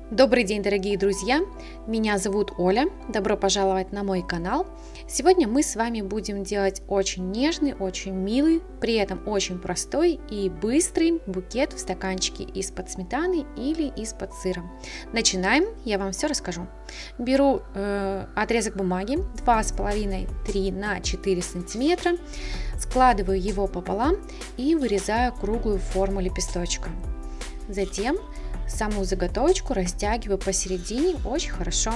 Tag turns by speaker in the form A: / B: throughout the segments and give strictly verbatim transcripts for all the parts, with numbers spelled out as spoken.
A: Добрый день, дорогие друзья! Меня зовут Оля. Добро пожаловать на мой канал. Сегодня мы с вами будем делать очень нежный, очень милый, при этом очень простой и быстрый букет в стаканчике из-под сметаны или из-под сыра. Начинаем, я вам все расскажу. Беру э, отрезок бумаги два с половиной — три на четыре сантиметра, складываю его пополам и вырезаю круглую форму лепесточка. Затем саму заготовочку растягиваю посередине очень хорошо.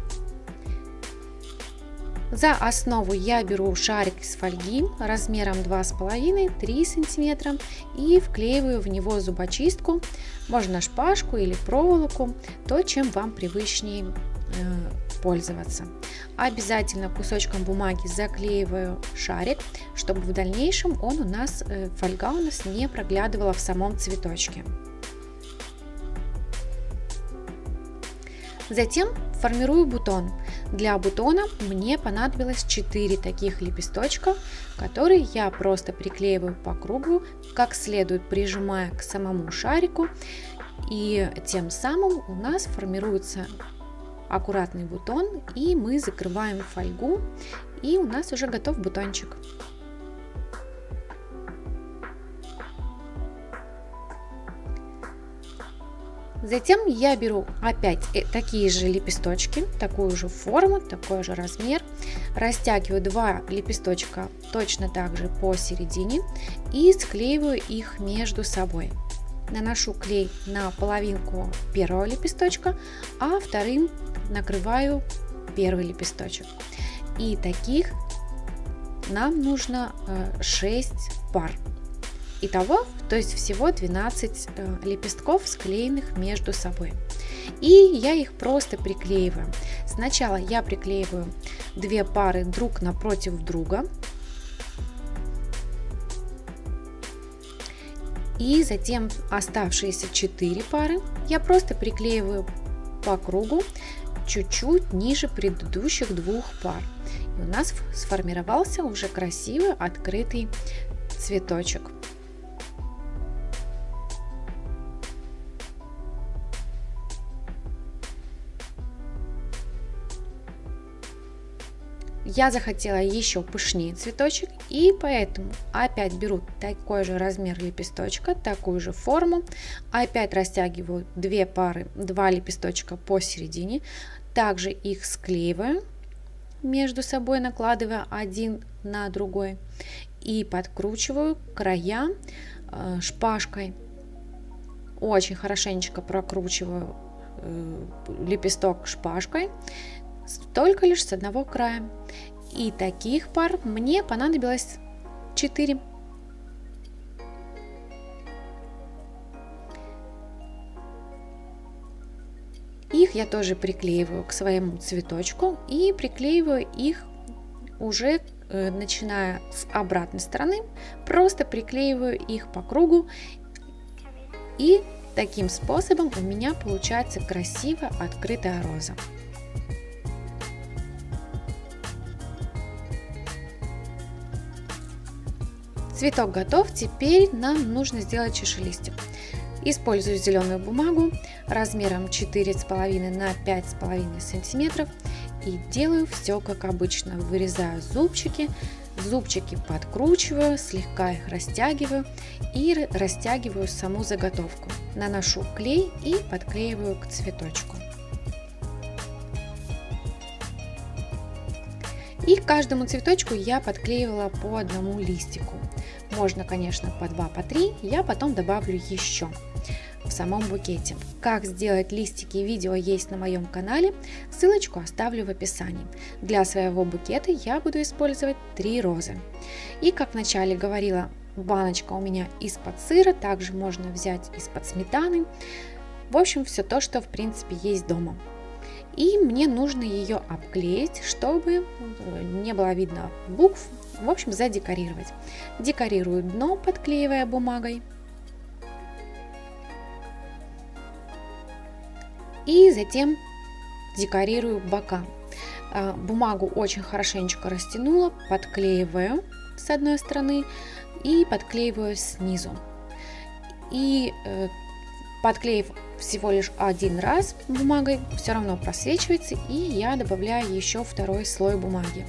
A: За основу я беру шарик из фольги размером два с половиной — три сантиметра и вклеиваю в него зубочистку, можно шпажку или проволоку, то, чем вам привычнее э, пользоваться. Обязательно кусочком бумаги заклеиваю шарик, чтобы в дальнейшем он у нас, э, фольга у нас не проглядывала в самом цветочке. Затем формирую бутон. Для бутона мне понадобилось четыре таких лепесточка, которые я просто приклеиваю по кругу, как следует прижимая к самому шарику, и тем самым у нас формируется аккуратный бутон, и мы закрываем фольгу, и у нас уже готов бутончик. Затем я беру опять такие же лепесточки, такую же форму, такой же размер, растягиваю два лепесточка точно так же посередине и склеиваю их между собой. Наношу клей на половинку первого лепесточка, а вторым накрываю первый лепесточек. И таких нам нужно шесть пар. Итого, то есть всего двенадцать э, лепестков, склеенных между собой. И я их просто приклеиваю. Сначала я приклеиваю две пары друг напротив друга. И затем оставшиеся четыре пары я просто приклеиваю по кругу чуть-чуть ниже предыдущих двух пар. И у нас сформировался уже красивый открытый цветочек. Я захотела еще пышнее цветочек, и поэтому опять беру такой же размер лепесточка, такую же форму, опять растягиваю две пары, два лепесточка посередине, также их склеиваю между собой, накладывая один на другой, и подкручиваю края шпажкой. Очень хорошенечко прокручиваю лепесток шпажкой, только лишь с одного края. И таких пар мне понадобилось четыре. Их я тоже приклеиваю к своему цветочку и приклеиваю их уже э, начиная с обратной стороны, просто приклеиваю их по кругу, и таким способом у меня получается красивая открытая роза. Цветок готов, теперь нам нужно сделать чашелистик. Использую зеленую бумагу размером четыре с половиной на пять с половиной сантиметров и делаю все как обычно. Вырезаю зубчики, зубчики подкручиваю, слегка их растягиваю и растягиваю саму заготовку. Наношу клей и подклеиваю к цветочку. И к каждому цветочку я подклеивала по одному листику. Можно, конечно, по два, по три, я потом добавлю еще в самом букете. Как сделать листики, видео есть на моем канале, ссылочку оставлю в описании. Для своего букета я буду использовать три розы. И, как вначале говорила, баночка у меня из-под сыра, также можно взять из-под сметаны. В общем, все то, что в принципе есть дома. И мне нужно ее обклеить, чтобы не было видно букв, в общем, задекорировать. Декорирую дно, подклеивая бумагой. И затем декорирую бока. Бумагу очень хорошенечко растянула, подклеиваю с одной стороны и подклеиваю снизу. И подклеив всего лишь один раз бумагой, все равно просвечивается, и я добавляю еще второй слой бумаги.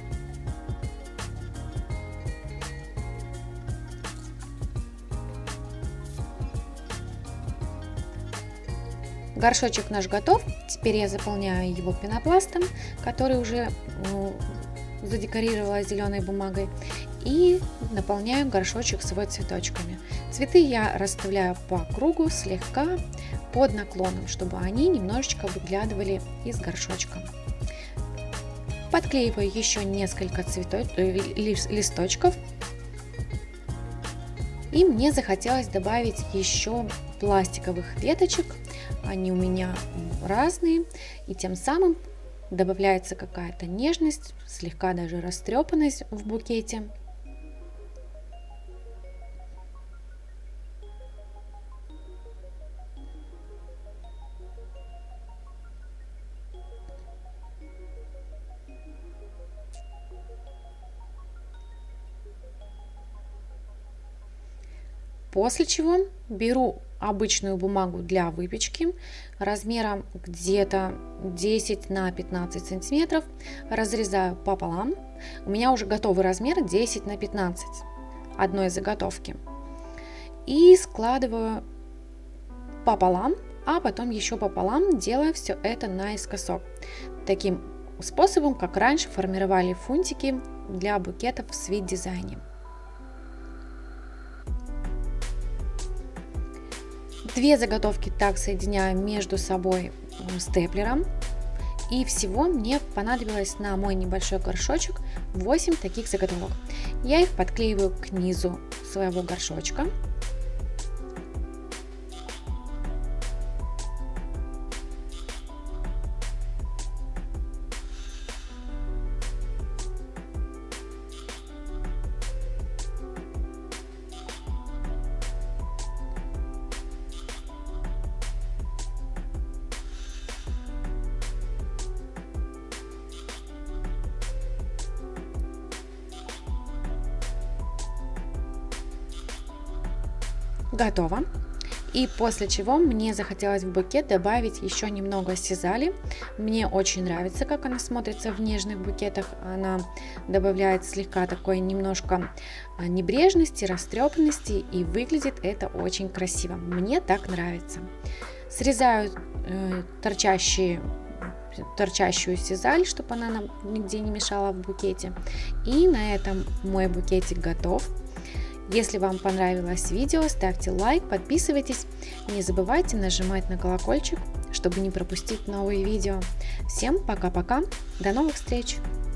A: Горшочек наш готов. Теперь я заполняю его пенопластом, который уже ну, задекорировала зеленой бумагой, и наполняю горшочек свой цветочками. Цветы я расставляю по кругу слегка под наклоном, чтобы они немножечко выглядывали из горшочка. Подклеиваю еще несколько цветов, листочков, и мне захотелось добавить еще пластиковых веточек. Они у меня разные, и тем самым добавляется какая-то нежность, слегка даже растрепанность в букете. После чего беру обычную бумагу для выпечки размером где-то десять на пятнадцать сантиметров, разрезаю пополам. У меня уже готовый размер десять на пятнадцать одной заготовки. И складываю пополам, а потом еще пополам, делая все это наискосок. Таким способом, как раньше формировали фунтики для букетов в Sweet Design. Две заготовки так соединяю между собой степлером, и всего мне понадобилось на мой небольшой горшочек восемь таких заготовок. Я их подклеиваю к низу своего горшочка. Готово. И после чего мне захотелось в букет добавить еще немного сизали. Мне очень нравится, как она смотрится в нежных букетах. Она добавляет слегка такой немножко небрежности, растрепанности, и выглядит это очень красиво. Мне так нравится. Срезаю э, торчащие торчащую сизаль, чтобы она нам нигде не мешала в букете. И на этом мой букетик готов. Если вам понравилось видео, ставьте лайк, подписывайтесь. Не забывайте нажимать на колокольчик, чтобы не пропустить новые видео. Всем пока-пока, до новых встреч!